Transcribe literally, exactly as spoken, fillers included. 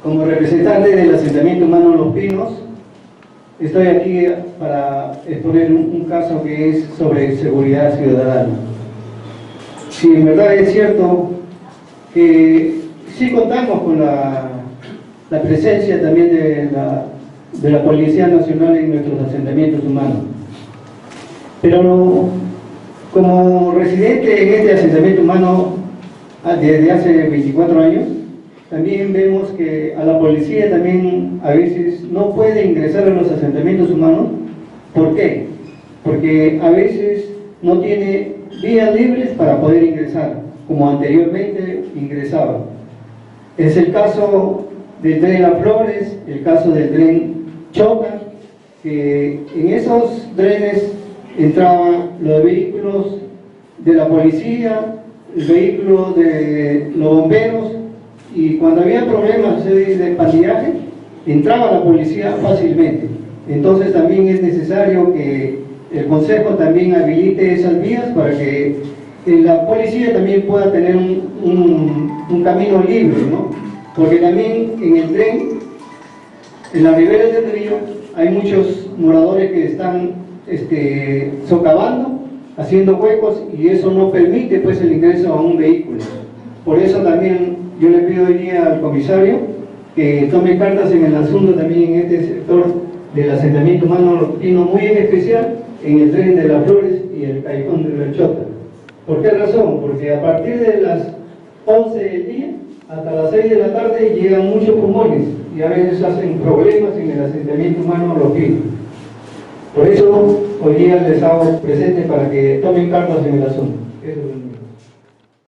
Como representante del asentamiento humano Los Pinos, estoy aquí para exponer un, un caso que es sobre seguridad ciudadana. Sí, en verdad es cierto que sí contamos con la, la presencia también de la, de la Policía Nacional en nuestros asentamientos humanos. Pero no, como residente en este asentamiento humano desde hace veinticuatro años, también vemos que a la policía también a veces no puede ingresar a los asentamientos humanos. ¿Por qué? Porque a veces no tiene vías libres para poder ingresar, como anteriormente ingresaba. Es el caso del tren Las Flores, el caso del tren Chota, que en esos trenes entraban los vehículos de la policía, el vehículo de los bomberos, y cuando había problemas de pandillaje, entraba la policía fácilmente. Entonces también es necesario que el Consejo también habilite esas vías para que la policía también pueda tener un, un, un camino libre, ¿no? Porque también en el tren, en las riberas del río, hay muchos moradores que están este, socavando, haciendo huecos, y eso no permite pues el ingreso a un vehículo. Por eso también yo le pido hoy día al comisario que tome cartas en el asunto también en este sector del asentamiento humano Los Pinos, muy en especial en el tren de Las Flores y el callejón de la Chota. ¿Por qué razón? Porque a partir de las once del día hasta las seis de la tarde llegan muchos pulmones y a veces hacen problemas en el asentamiento humano Los Pinos. Por eso hoy día les hago presente para que tomen cartas en el asunto.